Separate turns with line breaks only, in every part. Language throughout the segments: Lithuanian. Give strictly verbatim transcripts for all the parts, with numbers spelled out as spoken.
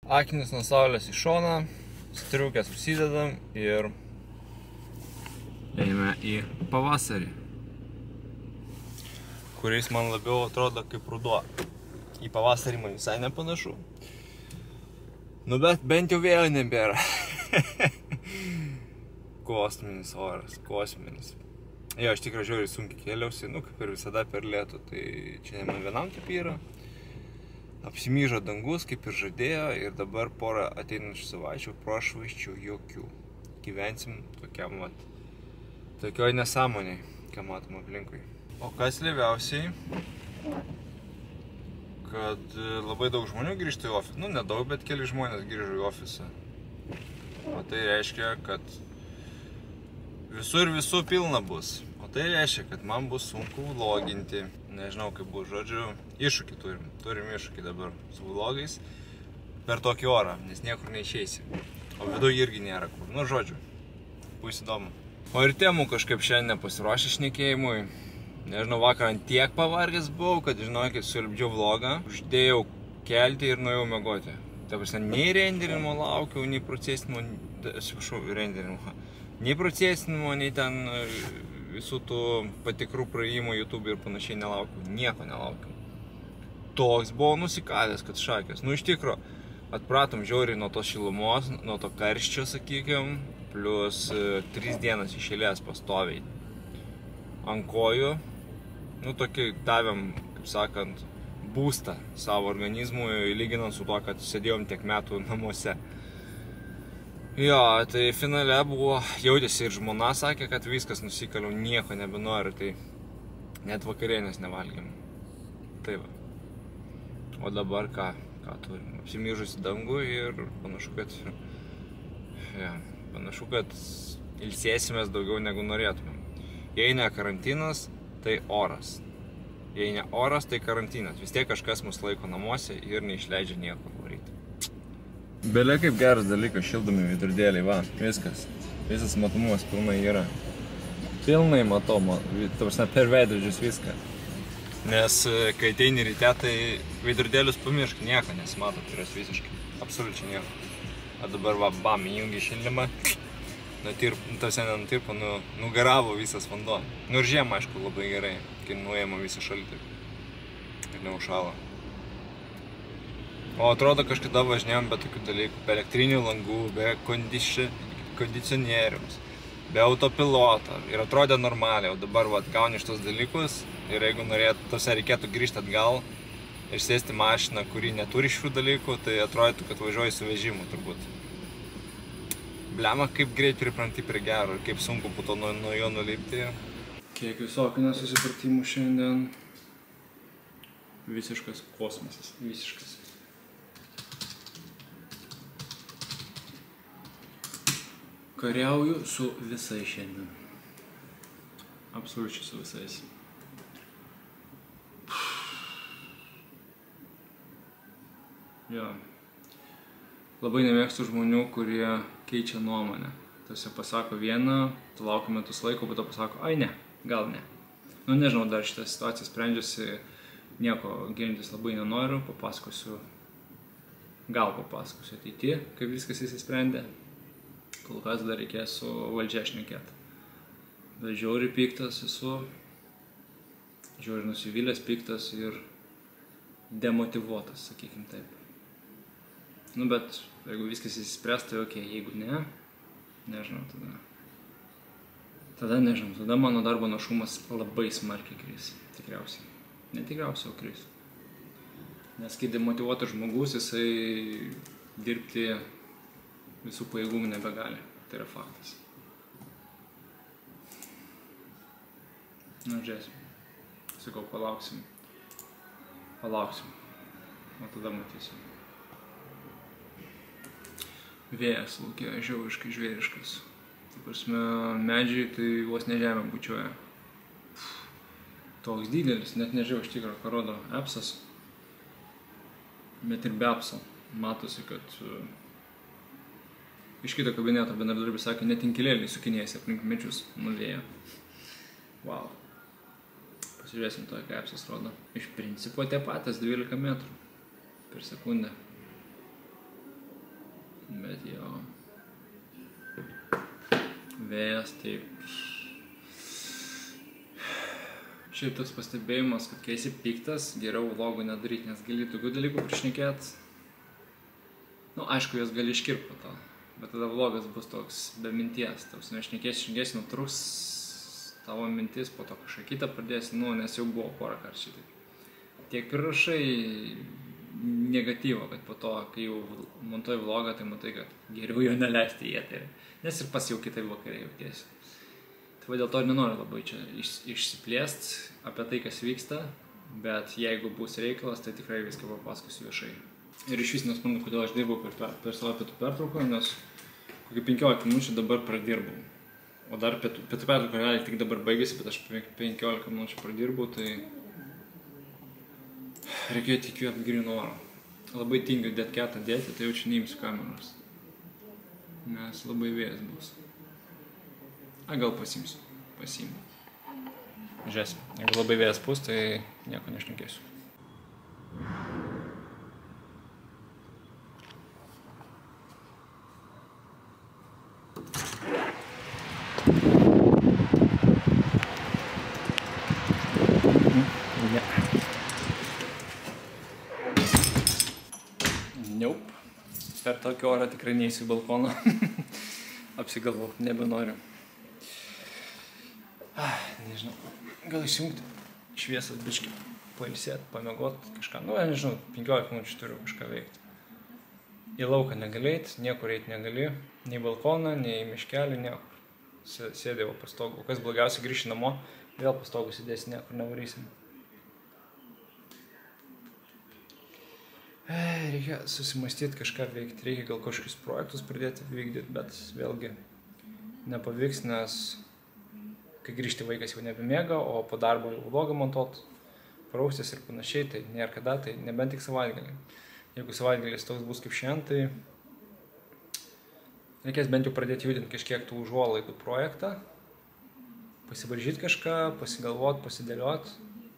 Akinius nuo saulės į šoną, striukės užsidedam ir eime į pavasarį, kuris man labiau atrodo kaip ruduo. Į pavasarį man visai nepanašu. Nu bet bent jau vėjo nebėra. Kosminis oras, kosminis. Jo, aš tikrai žiūriu sunkiai kėliausi, nu kaip ir visada per lietų, tai čia ne man vienam taip yra. Apsimyžo dangus, kaip ir žadėjo, ir dabar porą ateinančių savaičių prošvaisčių jokių. Gyvensim tokiam, vat, tokioj nesąmoniai, ką matom aplinkui. O kas labiausiai, kad labai daug žmonių grįžta į ofisą. Nu, nedaug, bet keli žmonės grįžo į ofisą. O tai reiškia, kad visur visų pilna bus. O tai reiškia, kad man bus sunku vloginti. Nežinau, kaip bus, žodžiu, iššūkį turim. Turim iššūkį dabar su vlogais per tokį orą, nes niekur neišeisi. O viduje irgi nėra kur. Nu, žodžiu, bus įdomu. O ir temų kažkaip šiandien nepasiruošę šnekėjimui. Nežinau, vakar ant tiek pavargęs buvau, kad, žinokit, sulipdžiau vlogą. Uždėjau kelti ir nuėjau miegoti. Ta prasme, nei renderinimo laukiau, nei procesinimo, atsiprašau, renderinimo, nei procesinimo, nei ten visų tų patikrų praėjimo YouTube ir panašiai nelaukiau. Nieko nelaukiau. Toks buvau nusikalęs, kad šakės. Nu, iš tikro, atpratom žiauriai nuo tos šilumos, nuo to karščio, sakykim, plus tris dienas iš eilės pastoviai ant kojų. Nu, tokį davėm, kaip sakant, būstą savo organizmui, lyginant su to, kad sėdėjom tiek metų namuose. Jo, tai finale buvo, jautėsi ir žmona sakė, kad viskas nusikaliau, nieko nebenoriu, tai net vakarienės nevalgėm. Tai va. O dabar ką, ką turim? Apsimyžusi dangų ir panašu, kad, ja, panašu, kad ilsėsimės daugiau negu norėtumėm. Jei ne karantinas, tai oras. Jei ne oras, tai karantinas. Vis tiek kažkas mus laiko namuose ir neišleidžia nieko varyti. Belia kaip geras dalykas, šildomi veidrodėliai, va, viskas. Visas matomumas pilnai yra. Pilnai matoma, ta prasme, per veidrodžius viską. Nes kai ateini ryte, tai veidrodėlius pamiršk, nieko nesimato, tai yra visiškai, absoliučiai nieko. O dabar va, bam, įjungi šildymą, tavse nenutirpo, nu, nugaravo visas vanduo. Nu ir žiemą, aišku, labai gerai, kai nuėjama visą šaltį ir neužšalo. O atrodo, kažkada važinėjom be tokių dalykų, be elektrinių langų, be kondicionieriaus, be autopiloto ir atrodė normaliai, o dabar vat, gauni šitos dalykus ir jeigu norėtų, tose reikėtų grįžti atgal ir sėsti mašiną, kuri neturi šių dalykų, tai atrodytų, kad važiuoji su vežimu turbūt. Blema, kaip greit pripranti prie gero ir kaip sunku po to nuo, nuo jo nulipti. Kiek visokių nesusipratimų šiandien. Visiškas kosmosas, visiškas. Kariauju su visais šiandien. Absoliučiai su visais. Jo. Labai nemėgstu žmonių, kurie keičia nuomonę. Tuose pasako vieną, tu lauki metus laiko, bet to pasako, ai ne, gal ne. Nu nežinau, dar šitą situaciją sprendžiusi, nieko gilintis labai nenoriu, papasakosiu, gal papasakosiu ateityje, kaip viskas įsisprendė. Kol kas dar reikės su valdžia šnekėti. Bet žiauriai piktas esu, žiauriai nusivylęs, piktas ir demotyvuotas, sakykim taip. Nu, bet jeigu viskas įsispręs, tai okei, jeigu ne, nežinau, tada. Tada nežinau, tada mano darbo našumas labai smarkiai kris, tikriausiai. Ne tikriausiai, o kris. Nes kai demotyvuotas žmogus, jisai dirbti visų pajėgumų nebegali. Tai yra faktas. Na, žiūrėsim. Sakau, palauksim. Palauksim. O tada matysim. Vėjas laukia žiauriškai žvėriškas. Tai prasme, medžiai tai vos ne žemę bučiuoja. Toks didelis, net nežinau iš tikro, ką rodo appsas. Bet ir be appso matosi, kad iš kito kabineto bendradarbis sakė, net inkilėliai sukinėjasi aplink medžius nuo vėjo. Wow. Pasižiūrėsim to, ką appsas rodo. Iš principo tie patys dvylika metrų per sekundę.
Bet jo. Vėjas taip. Šiaip toks pastebėjimas, kad kai esi piktas, geriau vlogų nedaryti, nes gali tokių dalykų prišnekėt. Nu, aišku, jos gali iškirpt po to, bet tada vlogas bus toks be minties. Toks, nu, šnekėsi, šnekėsi, nutruks tavo mintis, po to kažką kitą pradėsi, nu, nes jau buvo porą kartų šitai. Tiek prirašai negatyvo, kad po to, kai jau montuoji vlogą, tai matai, kad geriau jo neleisti į eterį, nes ir pas jau kitai vakariai jautiesi. Tai va dėl to ir nenoriu labai čia iš, išsiplėst apie tai, kas vyksta, bet jeigu bus reikalas, tai tikrai viską papasakosiu viešai. Ir iš vis nesuprantu, kodėl aš dirbau per, per savo pietų pertrauką, nes kokį penkiolika minučių dabar pradirbau. O dar pietų, pietų pertrauką realiai tik dabar baigėsi, bet aš penkiolika minučių pradirbau, tai reikėjo tik įkvėpti gryno oro. Labai tingiu detketą dėti, tai jau čia neimsiu kameros, nes labai vėjas bus. A, gal pasimsiu, pasiimu. Žiūrėsim, jeigu labai vėjas bus, tai nieko nešnekėsiu. Nope. Per tokį orą tikrai neįsiu į balkoną. Apsigalvau, nebenoriu. Ah, nežinau, gal išjungti šviesas biškį, pailsėti, pamiegot kažką. Nu, nežinau, penkiolika minučių turiu kažką veikti. Į lauką negali eiti, niekur eiti negali. Nei balkoną, nei miškelį, niekur. Sėdėjau pastogų. Kas blogiausia, grįši namo, vėl pastogų sėdėsi, niekur nevarysim. Reikia susimastyti kažką veikti, reikia gal kažkokius projektus pradėti vykdyti, bet vėlgi nepavyks, nes kai grįžti vaikas jau nebemiega, o po darbo jau vlogą montuot, praustis ir panašiai, tai nėra kada, tai nebent tik savaitgalį. Jeigu savaitgalis toks bus kaip šiandien, tai reikės bent jau pradėti judinti kažkiek tų užuolaidų projektą, pasivaržyti kažką, pasigalvoti, pasidėlioti.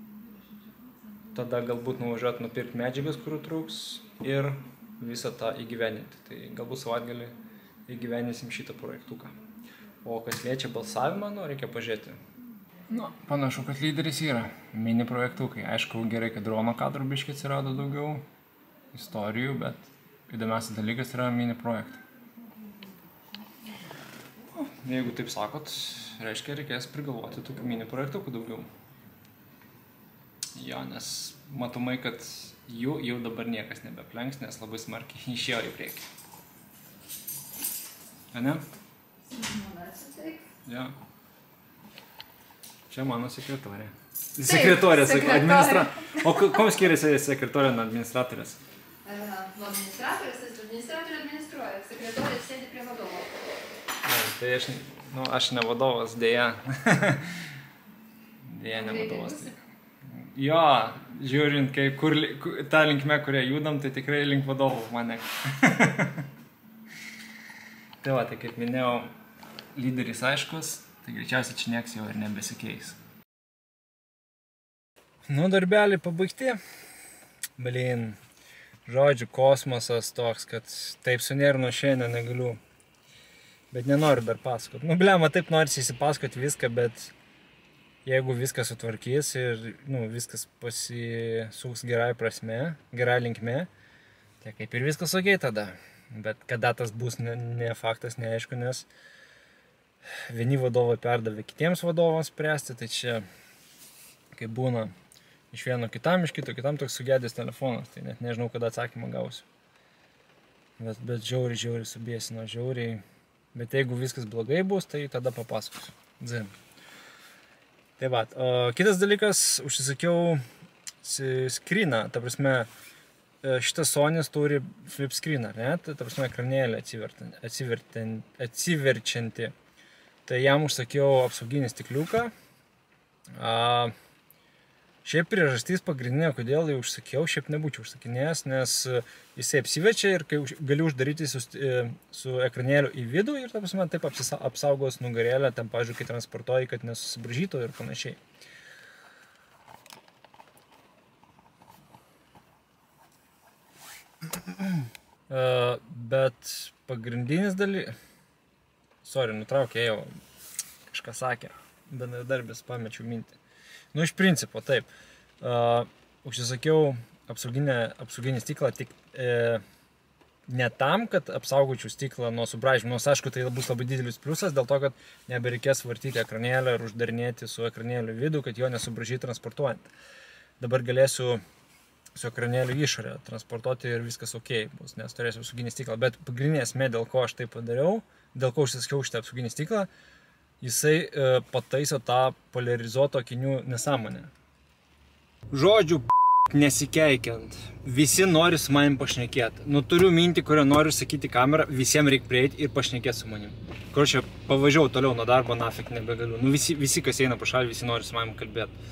Tada galbūt nuvažiuoti nupirkti medžiagas, kurių trūks, ir visą tą įgyveninti. Tai galbūt savaitgalį įgyveninsim šitą projektuką. O kas liečia balsavimą, nu, reikia pažiūrėti. Nu, panašu, kad lyderis yra. Mini projektukai. Aišku, gerai, kad drono kadrų biškiai atsirado daugiau istorijų, bet įdomiausias dalykas yra mini projektai. O, jeigu taip sakot, reiškia, reikės prigalvoti tokių mini projektukų daugiau. Jo, nes matomai, kad jų jau dabar niekas nebeplenks, nes labai smarkiai išėjo į priekį. A ne? Jo. Čia mano sekretorė. Sekretorė, administra... O kom skiriasi sekretorė nuo administratorės?
Nuo administratorės, administratorė administruoja, sekretorė sėdi prie vadovo.
Tai aš, nu, aš ne vadovas, dėja. Dėja ne vadovas. Jo, žiūrint, kai kur, tą linkme, kurią judam, tai tikrai link vadovų mane. Tai va, tai kaip minėjau, lyderis aiškus, tai greičiausiai čia nieks jau ir nebesikeis. Nu, darbeliai pabaigti. Blin, žodžiu, kosmosas toks, kad taip sunervino šiandien negaliu. Bet nenoriu dar pasakot. Nu, blema, taip norisi įsipasakoti viską, bet jeigu viskas sutvarkys ir nu, viskas pasisuks gerai prasme, gerai linkme, tai kaip ir viskas okei tada. Bet kada tas bus, ne, ne faktas, neaišku, nes vieni vadovai perdavė kitiems vadovams spręsti, tai čia kaip būna iš vieno kitam, iš kito kitam toks sugedęs telefonas, tai net nežinau, kada atsakymą gausiu. Bet, bet žiauriai, žiauriai subiesino, žiauriai. Bet jeigu viskas blogai bus, tai tada papasakosiu. Dzim. Tai va, o kitas dalykas, užsisakiau screeną, ta prasme, šitas Sonys turi flip screeną, ne? Ta prasme, ekranėlį atsiverčianti. Tai jam užsakiau apsauginį stikliuką. A, šiaip priežastys pagrindinė, kodėl jau užsakiau, šiaip nebūčiau užsakinėjęs, nes jisai apsiverčia ir kai gali uždaryti su, su ekranėliu į vidų ir ta prasme, taip apsaugos nugarėlę, ten, pavyzdžiui, kai transportuoji, kad nesusibražytų ir panašiai. Uh, bet pagrindinis dalykas... Sorry, nutraukė jau. Kažką sakė. Bendradarbis, pamečiau mintį. Nu, iš principo, taip. Uh, užsisakiau apsauginę, apsauginį stiklą tik e, ne tam, kad apsaugočiau stiklą nuo subraižymų. Nors, aišku, tai bus labai didelis pliusas, dėl to, kad nebereikės vartyti ekranėlio ir uždarinėti su ekranėliu vidų, kad jo nesubraižyti transportuojant. Dabar galėsiu su ekranėliu išorę transportuoti ir viskas ok bus, nes turėsiu apsauginį stiklą. Bet pagrindinė esmė, dėl ko aš tai padariau, dėl ko užsisakiau šitą apsauginį stiklą, jisai e, pataiso tą polarizuoto akinių nesąmonę. Žodžiu, nesikeikiant, visi nori su manim pašnekėti. Nu, turiu mintį, kurią noriu sakyti kamerą, visiems reikia prieiti ir pašnekėti su manim. Kur čia pavažiavau toliau nuo darbo, nafik nebegaliu. Nu, visi, visi kas eina po šalį, visi nori su manim kalbėti.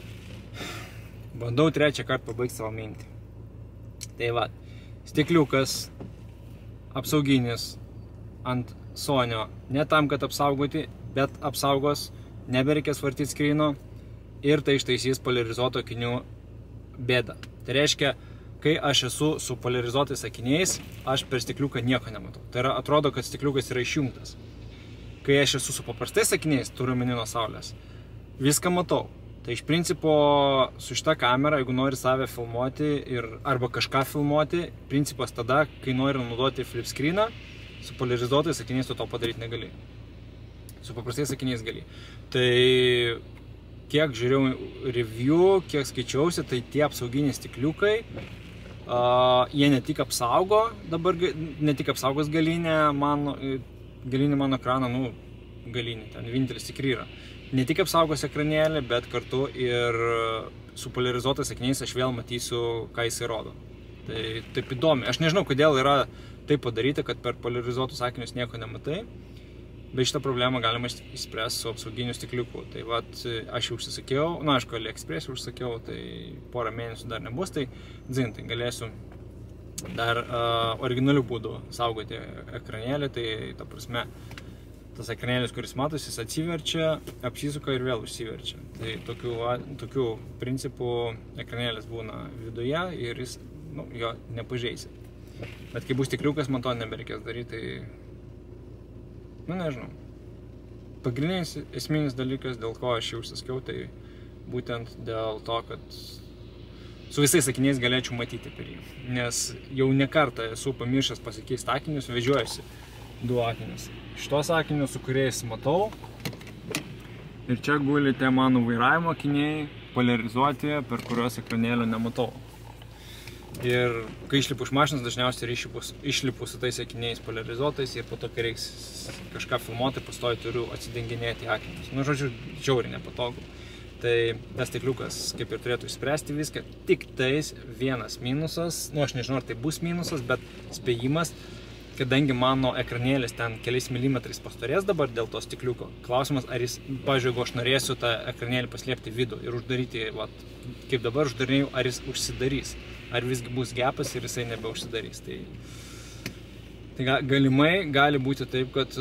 Bandau trečią kartą pabaigti savo mintį. Tai va, stikliukas, apsauginis ant Sonio, ne tam, kad apsaugoti, bet apsaugos, nebereikės vartyti skryno ir tai ištaisys polarizuoto akinių bėdą. Tai reiškia, kai aš esu su polarizuotais akiniais, aš per stikliuką nieko nematau. Tai yra, atrodo, kad stikliukas yra išjungtas. Kai aš esu su paprastais akiniais, turiu omeny nuo saulės, viską matau. Tai iš principo su šita kamera, jeigu nori save filmuoti ir, arba kažką filmuoti, principas tada, kai nori naudoti flip screeną, su polarizuotais akiniais tu to padaryti negali. Su paprastais akiniais gali. Tai kiek žiūrėjau review, kiek skaičiausi, tai tie apsauginiai stikliukai, uh, jie ne tik apsaugo, dabar ne tik apsaugos galinę mano, galinį mano ekraną, nu, galinį, ten vienintelis tikrai yra. Ne tik apsaugos ekranėlį, bet kartu ir su polarizuotais akiniais aš vėl matysiu, ką jis įrodo. Tai taip įdomi. Aš nežinau, kodėl yra taip padaryta, kad per polarizuotus akinius nieko nematai, bet šitą problemą galima išspręsti su apsauginiu stikliuku. Tai vat, aš jau užsisakiau, na, aišku, AliExpress užsakiau, tai porą mėnesių dar nebus, tai dzin, tai galėsiu dar uh, originalių būdų saugoti ekranėlį, tai ta prasme, tas ekranėlis, kuris matosi, jis atsiverčia, apsisuka ir vėl užsiverčia. Tai tokių, tokių principų ekranėlis būna viduje ir jis, nu, jo nepažeisi. Bet kai bus stikliukas, man to nebereikės daryti, tai, nu, nežinau. Pagrindinis esminis dalykas, dėl ko aš jau užsisakiau, tai būtent dėl to, kad su visais akiniais galėčiau matyti per jį. Nes jau ne kartą esu pamiršęs pasikeisti akinius, vežiojuosi du akinius. Šitos akinius, su kuriais matau. Ir čia guli tie mano vairavimo akiniai, polarizuoti, per kuriuos ekranėlio nematau. Ir kai išlipu iš mašinos, dažniausiai išlipu su tais akiniais polarizuotais ir po to, kai reiks kažką filmuoti, pastoju turiu atsidenginėti akinius. Nu, žodžiu, žiauriai nepatogu. Tai tas stikliukas kaip ir turėtų išspręsti viską, tik tais vienas minusas, nu aš nežinau, ar tai bus minusas, bet spėjimas, kadangi mano ekranėlis ten keliais milimetrais pastorės dabar dėl to stikliuko. Klausimas, ar jis, pavyzdžiui, jeigu aš norėsiu tą ekranėlį paslėpti vidų ir uždaryti, vat, kaip dabar uždarinėjau, ar jis užsidarys, ar visgi bus gepas ir jisai nebeužsidarys. Tai, tai galimai gali būti taip, kad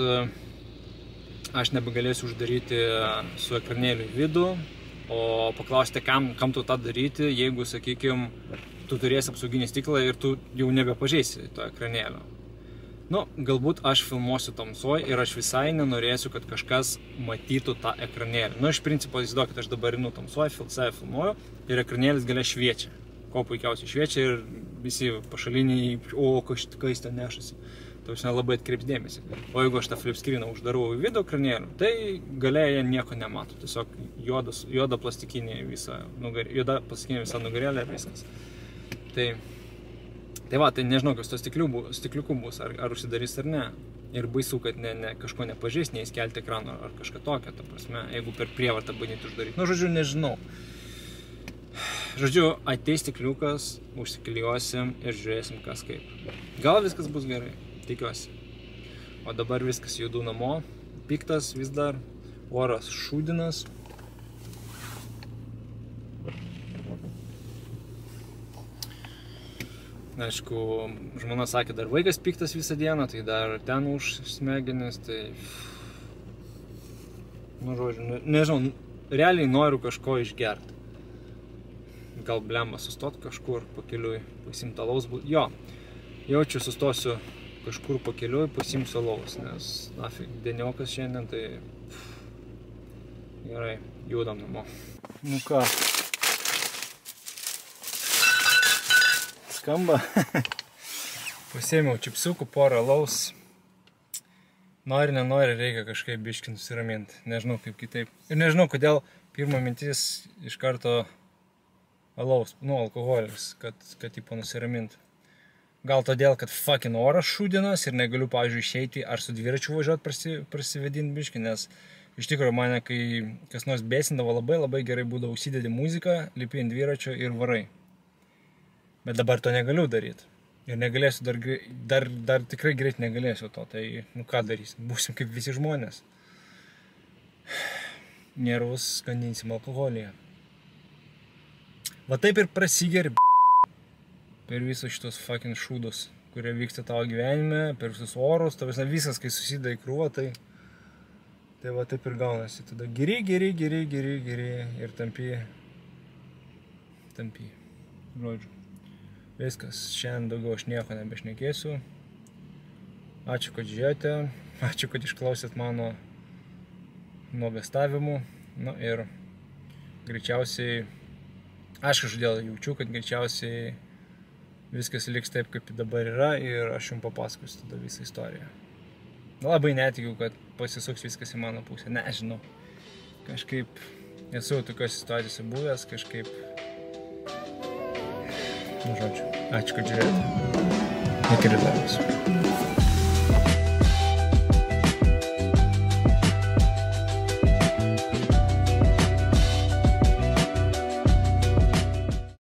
aš nebegalėsiu uždaryti su ekranėliu vidų, o paklausite, kam, kam tu tą daryti, jeigu, sakykime, tu turėsi apsauginį stiklą ir tu jau nebepažeisi to ekranėlio. Nu, galbūt aš filmuosiu tamsoj ir aš visai nenorėsiu, kad kažkas matytų tą ekranėlį. Nu, iš principo, įsivaizduokit, aš dabar einu tamsoj, save filmuoju ir ekranėlis gale šviečia. Ko puikiausiai šviečia ir visi pašaliniai, o, kas jis ten nešasi. Tai aš labai atkreips dėmesį. O jeigu aš tą flip screeną uždarau į video ekranėlį, tai gale jie nieko nemato. Tiesiog juodas, juoda plastikinė visa nugarėlė, juoda plastikinė visa nugarėlė ir viskas. Tai... Tai va, tai nežinau, kas to stikliukų bus, ar, ar užsidarys ar ne. Ir baisu, kad ne, ne, kažko nepažeis, neįskelti ekrano ar kažką tokio, ta prasme, jeigu per prievartą bandyti uždaryti. Nu, žodžiu, nežinau. Žodžiu, ateis stikliukas, užsiklijuosim ir žiūrėsim, kas kaip. Gal viskas bus gerai, tikiuosi. O dabar viskas judu namo, piktas vis dar, oras šūdinas. Aišku, žmona sakė, dar vaikas piktas visą dieną, tai dar ten už smegenis, tai... Nu, žodžiu, ne, nežinau, realiai noriu kažko išgerti. Gal blemba sustot kažkur pakeliui, pasiimt alaus būt. Jo, jaučiu, sustosiu kažkur pakeliui, pasimsiu alaus, nes nafig dieniokas šiandien, tai pff, gerai, judam namo. Nu ką, skamba. Pasėmiau čipsukų, porą alaus. Nori, nenori, reikia kažkaip biškį nusiraminti. Nežinau kaip kitaip. Ir nežinau, kodėl pirma mintis iš karto alaus, nu, alkoholis, kad, kad tipo nusiraminti. Gal todėl, kad fucking oras šūdienos ir negaliu, pavyzdžiui, išeiti ar su dviračiu važiuoti prasi, prasivedinti biškį, nes iš tikrųjų mane, kai kas nors bėsindavo, labai labai gerai būdavo, užsidedi muziką, lipi ant dviračio ir varai. Bet dabar to negaliu daryti. Ir negalėsiu, dar, dar, dar tikrai greit negalėsiu to, tai nu ką darysim, būsim kaip visi žmonės. Nervus skandinsim alkoholyje. Va taip ir prasigeri per visus šitos fucking šūdus, kurie vyksta tavo gyvenime, per visus orus, ta visas, kai susideda į krūvą, tai, tai va taip ir gaunasi. Tada geri, geri, geri, geri, geri ir tampi, tampi, žodžiu. Viskas, šiandien daugiau aš nieko nebešnekėsiu. Ačiū, kad žiūrėjote, ačiū, kad išklausėt mano nuogastavimų. Nu ir greičiausiai, aš kažkodėl jaučiu, kad greičiausiai viskas liks taip, kaip dabar yra ir aš jums papasakosiu tada visą istoriją. Labai netikiu, kad pasisuks viskas į mano pusę, nežinau. Kažkaip esu tokios situacijose buvęs, kažkaip... Nu, žodžiu, ačiū, kad žiūrėjote. Iki rytojaus.